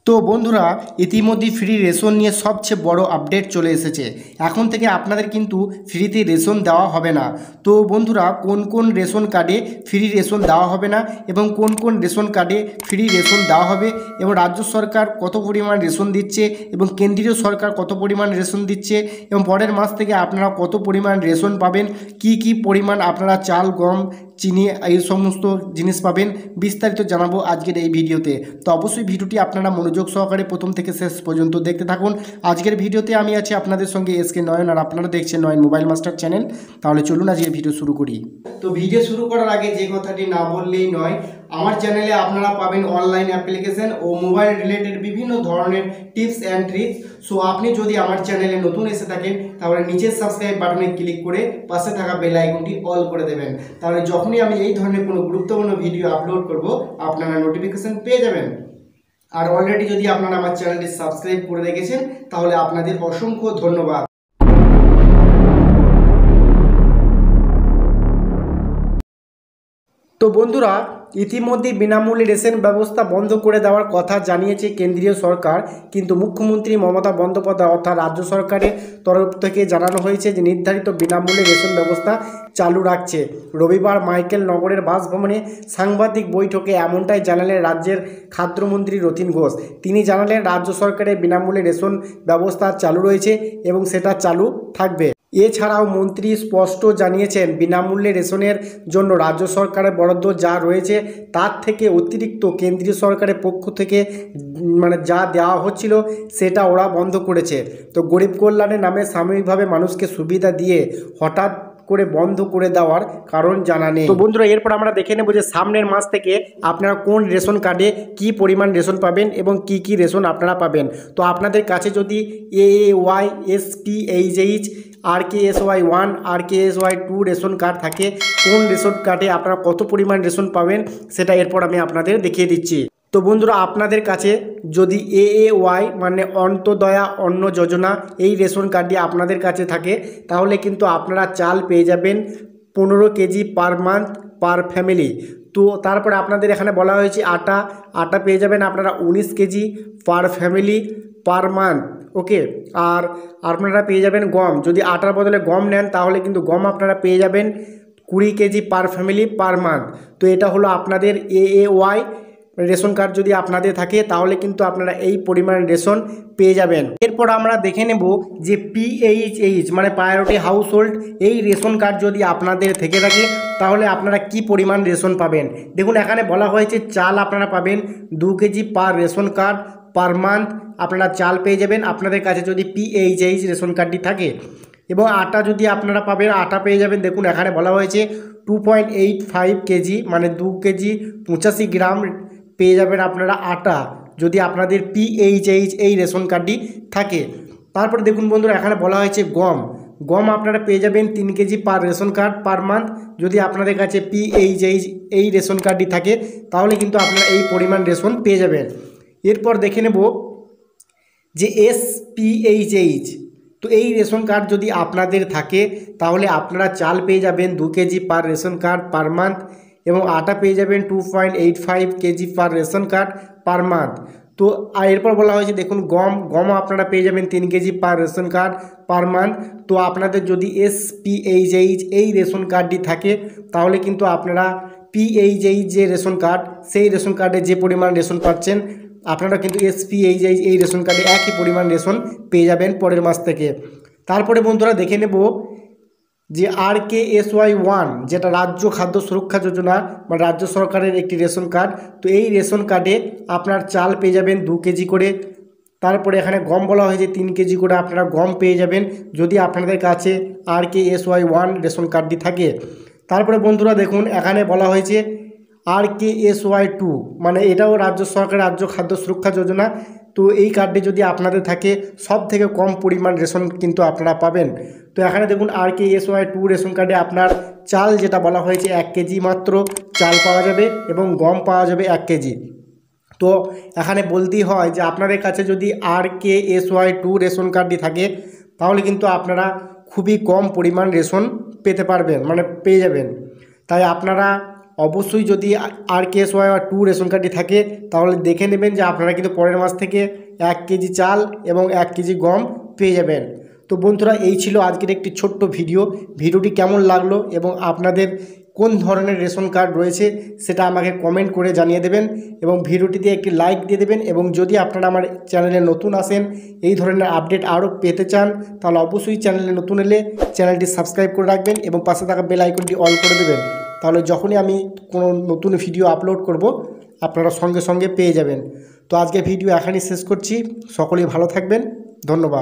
তো বন্ধুরা, ইতিমধ্যে ফ্রি রেশন নিয়ে সবচেয়ে বড় আপডেট চলে এসেছে। এখন থেকে আপনাদের কিন্তু ফ্রিতে রেশন দেওয়া হবে না। তো বন্ধুরা, কোন কোন রেশন কার্ডে ফ্রি রেশন দেওয়া হবে না এবং কোন কোন রেশন কার্ডে ফ্রি রেশন দেওয়া হবে এবং রাজ্য সরকার কত পরিমাণ রেশন দিচ্ছে এবং কেন্দ্রীয় সরকার কত পরিমাণ রেশন দিচ্ছে এবং পরের মাস থেকে আপনারা কত পরিমাণ রেশন পাবেন, কি কি পরিমাণ আপনারা চাল, গম, চিনি এই সমস্ত জিনিস পাবেন, বিস্তারিত জানাবো আজকের এই ভিডিওতে। তো অবশ্যই ভিডিওটি আপনারা মনোযোগ সহকারে প্রথম থেকে শেষ পর্যন্ত দেখতে থাকুন। আজকের ভিডিওতে আমি আছি আপনাদের সঙ্গে এসকে নয়ন, আর আপনারা দেখছেন নয়ন মোবাইল মাস্টার চ্যানেল। তাহলে চলুন আজকের ভিডিও শুরু করি। তো ভিডিও শুরু করার আগে যে কথাটি না বললেই নয়, আমার চ্যানেলে আপনারা পাবেন অনলাইন অ্যাপ্লিকেশন ও মোবাইল রিলেটেড বিভিন্ন ধরনের টিপস অ্যান্ড ট্রিক্স। সো আপনি যদি আমার চ্যানেলে নতুন এসে থাকেন তাহলে নিচের সাবস্ক্রাইব বাটনে ক্লিক করে পাশে থাকা বেল আইকনটি অল করে দেবেন। তাহলে যখনই আমি এই ধরনের কোনো গুরুত্বপূর্ণ ভিডিও আপলোড করব আপনারা নোটিফিকেশন পেয়ে যাবেন। আর অলরেডি যদি আপনারা আমার চ্যানেলটি সাবস্ক্রাইব করে রেখেছেন তাহলে আপনাদের অসংখ্য ধন্যবাদ। তো বন্ধুরা, ইতিমধ্যে বিনামূল্যে রেশন ব্যবস্থা বন্ধ করে দেওয়ার কথা জানিয়েছে কেন্দ্রীয় সরকার, কিন্তু মুখ্যমন্ত্রী মমতা বন্দ্যোপাধ্যায় অর্থাৎ রাজ্য সরকারের তরফ থেকে জানানো হয়েছে যে নির্ধারিত বিনামূল্যে রেশন ব্যবস্থা চালু রাখছে। রবিবার মাইকেল নগরের বাসভবনে সাংবাদিক বৈঠকে এমনটাই জানালেন রাজ্যের খাদ্যমন্ত্রী রতিন ঘোষ। তিনি জানালেন রাজ্য সরকারের বিনামূল্যে রেশন ব্যবস্থা চালু রয়েছে এবং সেটা চালু থাকবে। এছাড়াও মন্ত্রী স্পষ্ট জানিয়েছেন বিনামূল্যে রেশনের জন্য রাজ্য সরকারের বরাদ্দ যা রয়েছে তার থেকে অতিরিক্ত কেন্দ্রীয় সরকারের পক্ষ থেকে যা দেওয়া হচ্ছিল সেটা ওরা বন্ধ করেছে। তো গরিব কল্যাণের নামে সাময়িকভাবে মানুষকে সুবিধা দিয়ে হঠাৎ করে বন্ধ করে দেওয়ার কারণ জানা নেই। তো বন্ধুরা, এরপর আমরা দেখে নেব যে সামনের মাস থেকে আপনারা কোন রেশন কার্ডে কি পরিমাণ রেশন পাবেন এবং কি কি রেশন আপনারা পাবেন। তো আপনাদের কাছে যদি AAY, SPHH, RKSY 1, RKSY 2 ration card থাকে, কোন রেশন কার্ডে আপনারা কত পরিমাণ রেশন পাবেন সেটা এরপর আমি আপনাদের দেখিয়ে দিচ্ছি। তো বন্ধুরা, আপনাদের কাছে যদি AAY মানে অন্তোদয়া অন্ন যোজনা এই রেশন কার্ডটি আপনাদের কাছে থাকে তাহলে কিন্তু আপনারা চাল পেয়ে যাবেন 15 KG per month per family. তো তারপরে আপনাদের এখানে বলা হয়েছে আটা পেয়ে যাবেন আপনারা 19 KG per family per month. Okay, আর আপনারা পেয়ে যাবেন গম, যদি আটার বদলে গম নেন তাহলে কিন্তু গম আপনারা পেয়ে যাবেন 20 KG per family per month. তো এটা হলো আপনাদের AAY রেশন কার্ড যদি আপনাদের থাকে তাহলে কিন্তু আপনারা এই পরিমাণ রেশন পেয়ে যাবেন। এরপর আমরা দেখে নেব যে PHH মানে প্রায়োরিটি হাউস হোল্ড এই রেশন কার্ড যদি আপনাদের থেকে থাকে তাহলে আপনারা কি পরিমাণ রেশন পাবেন। দেখুন, এখানে বলা হয়েছে চাল আপনারা পাবেন 2 KG per ration card per month আপনারা চাল পেয়ে যাবেন আপনাদের কাছে যদি PHH রেশন কার্ডটি থাকে। এবং আটা যদি আপনারা পাবেন, আটা পেয়ে যাবেন। দেখুন, এখানে বলা হয়েছে 2.85 কেজি মানে 2 কেজি 85 গ্রাম পেয়ে যাবেন আপনারা আটা যদি আপনাদের PHH এই রেশন কার্ডটি থাকে। তারপরে দেখুন বন্ধুরা, এখানে বলা হয়েছে গম আপনারা পেয়ে যাবেন 3 KG per ration card per month যদি আপনাদের কাছে PHH এই রেশন কার্ডটি থাকে তাহলে কিন্তু আপনারা এই পরিমাণ রেশন পেয়ে যাবেন। এরপর দেখে নেব যে SPHH, তো এই রেশন কার্ড যদি আপনাদের থাকে তাহলে আপনারা চাল পেয়ে যাবেন 2 KG per ration card per month এবং আটা পেয়ে যাবেন 2.85 KG per ration card per month. তো এরপর বলা হয়েছে দেখুন গম আপনারা পেয়ে যাবেন 3 KG per ration card per month. তো আপনাদের যদি SPHH এই রেশন কার্ডটি থাকে তাহলে কিন্তু আপনারা PHH যে রেশন কার্ড সেই রেশন কার্ডে যে পরিমাণ রেশন পাচ্ছেন আপনারা কিন্তু SPHH এই রেশন কার্ডে একই পরিমাণ রেশন পেয়ে যাবেন পরের মাস থেকে। তারপরে বন্ধুরা দেখে নেব যে RKSY 1 যেটা রাজ্য খাদ্য সুরক্ষা যোজনা বা রাজ্য সরকারের একটি রেশন কার্ড। তো এই রেশন কার্ডে আপনার চাল পেয়ে যাবেন 2 কেজি করে। তারপরে এখানে গম বলা হয়েছে 3 কেজি করে আপনারা গম পেয়ে যাবেন যদি আপনাদের কাছে RKSY 1 রেশন কার্ডটি থাকে। তারপরে বন্ধুরা দেখুন, এখানে বলা হয়েছে RKSY 2 মানে এটাও রাজ্য সরকারের রাজ্য খাদ্য সুরক্ষা যোজনা। তো এই কার্ডটি যদি আপনাদের থাকে সব থেকে কম পরিমাণ রেশন কিন্তু আপনারা পাবেন। তো এখানে দেখুন RKSY 2 রেশন কার্ডে আপনার চাল যেটা বলা হয়েছে 1 কেজি মাত্র চাল পাওয়া যাবে এবং গম পাওয়া যাবে 1 কেজি। তো এখানে বলতেই হয় যে আপনাদের কাছে যদি RKSY 2 রেশন কার্ডটি থাকে তাহলে কিন্তু আপনারা খুবই কম পরিমাণ রেশন পেতে পারবেন মানে পেয়ে যাবেন। তাই আপনারা অবশ্যই যদি RKSY2 রেশন কার্ডটি থাকে তাহলে দেখে নেবেন যে আপনারা কিন্তু পরের মাস থেকে 1 কেজি চাল এবং 1 কেজি গম পেয়ে যাবেন। তো বন্ধুরা, এই ছিল আজকের একটি ছোট্ট ভিডিওটি কেমন লাগলো এবং আপনাদের কোন ধরনের রেশন কার্ড রয়েছে সেটা আমাকে কমেন্ট করে জানিয়ে দেবেন এবং ভিডিওটিতে একটি লাইক দিয়ে দেবেন। এবং যদি আপনারা আমার চ্যানেলে নতুন আসেন, এই ধরনের আপডেট আরও পেতে চান, তাহলে অবশ্যই চ্যানেলে নতুন এলে চ্যানেলটি সাবস্ক্রাইব করে রাখবেন এবং পাশে থাকা বেল আইকনটি অল করে দেবেন। তাহলে যখনই আমি কোনো নতুন ভিডিও আপলোড করব আপনারা সঙ্গে সঙ্গে পেয়ে যাবেন। তো আজকে ভিডিও এখানেই শেষ করছি। সকলেই ভালো থাকবেন। ধন্যবাদ।